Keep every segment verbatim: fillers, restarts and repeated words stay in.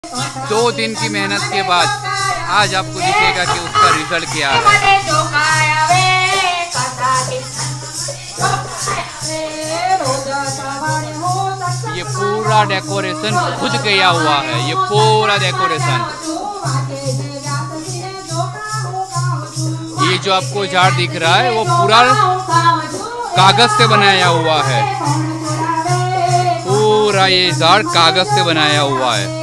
दो दिन की मेहनत के बाद आज आपको दिखेगा कि उसका रिजल्ट क्या है। ये पूरा डेकोरेशन खुद किया हुआ है, ये पूरा डेकोरेशन। ये जो आपको जार दिख रहा है वो पूरा कागज से बनाया हुआ है, पूरा ये जार कागज से बनाया हुआ है।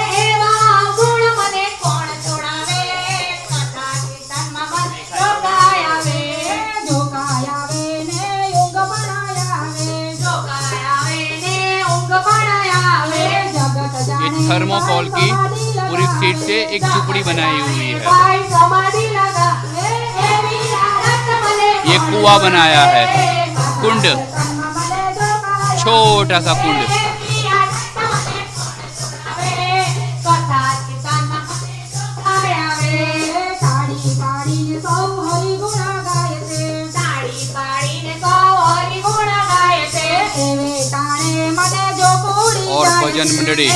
ये थर्मोकोल की पूरी शीट से एक झुपड़ी बनाई हुई है। ये कुआं बनाया है, कुंड, छोटा सा कुंड। और भजन मंडली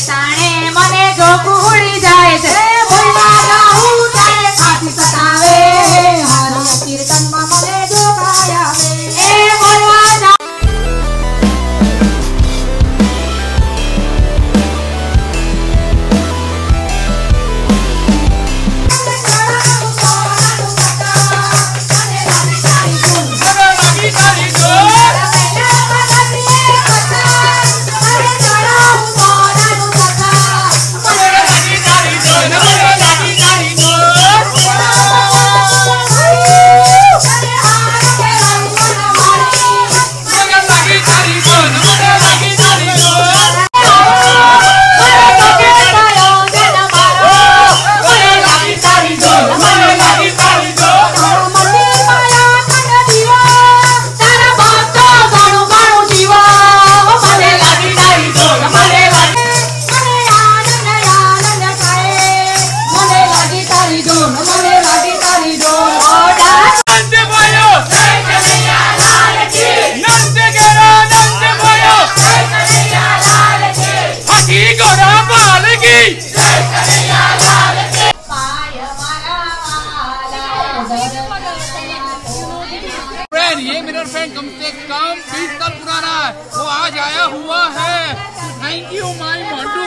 ये मेरा फ्रेंड कम से कम बीस साल पुराना है, वो आज आया हुआ है। Thank you my Montu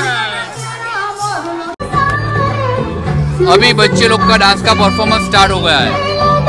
friend. अभी बच्चे लोग का डांस का परफॉर्मेंस स्टार्ट हो गया है।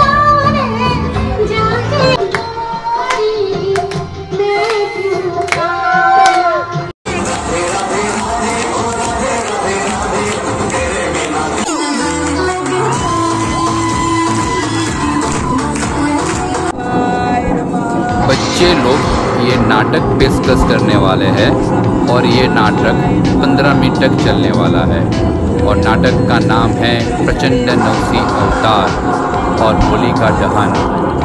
बच्चे लोग ये नाटक पेशकश करने वाले हैं और ये नाटक पंद्रह मिनट तक चलने वाला है और नाटक का नाम है प्रचंड नवसी अवतार और होलिका दहन।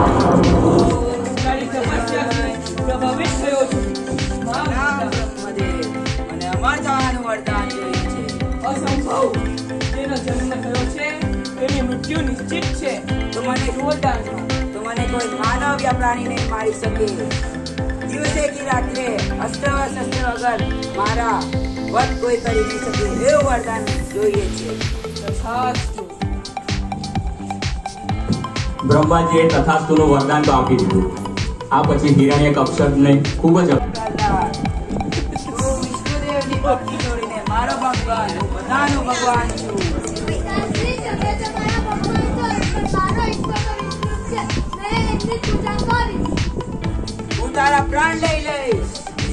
मृत्यु निश्चित है तो मैंने वरदान तो मैंने कोई मानव या प्राणी नहीं मारी सके। दिवसे की रात्रे अस्त्र शस्त्र वगर मारा वध कोई કરી नहीं सके। એવું વરદાન જોઈએ છે। બ્રહ્માજીએ તથાસ્તુનું વરદાન તો આપી દીધું। આ પછી હિરણ્યકશ્યપને ખૂબ જ વિષ્ણુદેવની ભક્તિ જોડીને મારો ભગવાન હું બધાનો ભગવાન છું। તારા પ્રાણ લઈ લઈશ।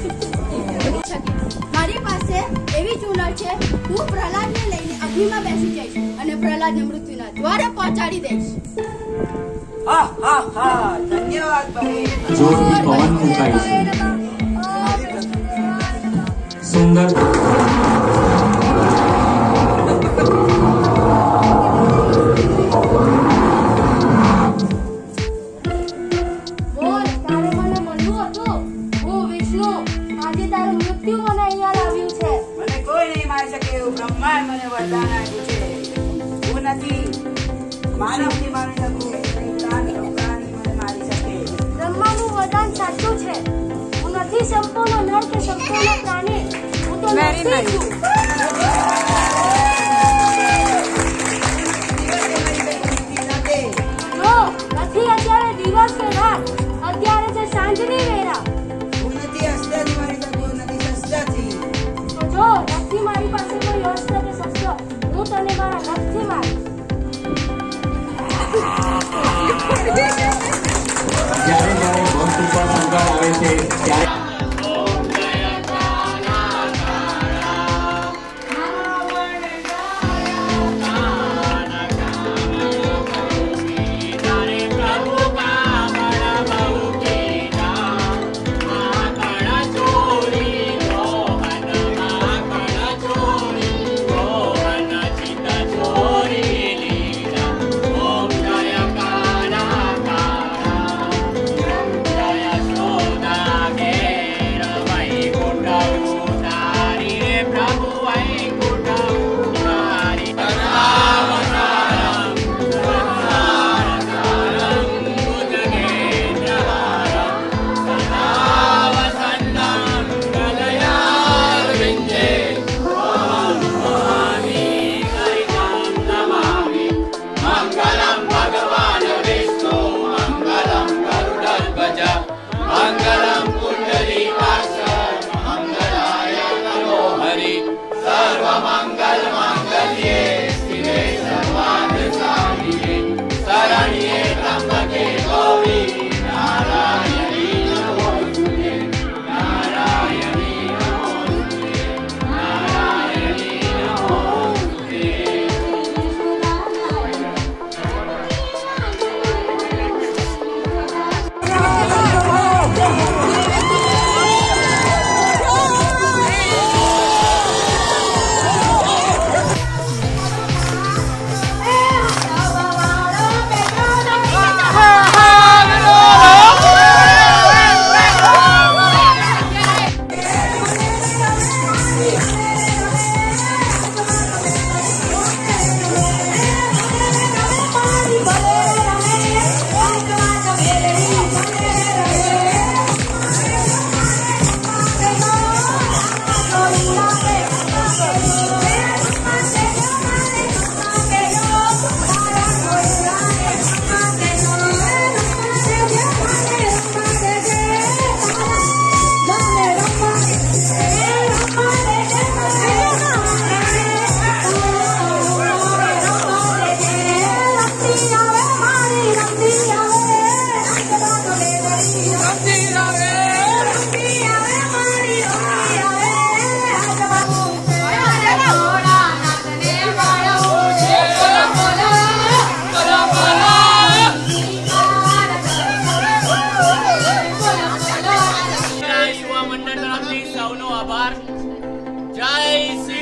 મારી પાસે એવી ચૂલર છે, હું પ્રહલાદને લઈને અગ્નિમાં બેસી જઈશ અને પ્રહલાદને મૃત્યુના દ્વારે પહોંચાડી દઈશ। હા હા હા ધન્યવાદ ભાઈ। જોરથી પવન ફૂંકાય છે, સુંદર મને વરદાન આપ્યું છે। હું નથી માનવની મારી શકું, પ્રાણી પ્રાણી મને મારી શકે। બ્રહ્માનું વરદાન સાચું છે। હું નથી સંપૂર્ણ નર કે સંપૂર્ણ પ્રાણી, હું તો નથી છું। મારી પાસે કોઈ અસ્ત્ર કે શસ્ત્ર, હું તને મારા નખથી મારીશ. જ્યારે જ્યારે ભક્ત ઉપર સંકટ આવે છે ત્યારે સૌનો આભાર. જય શ્રી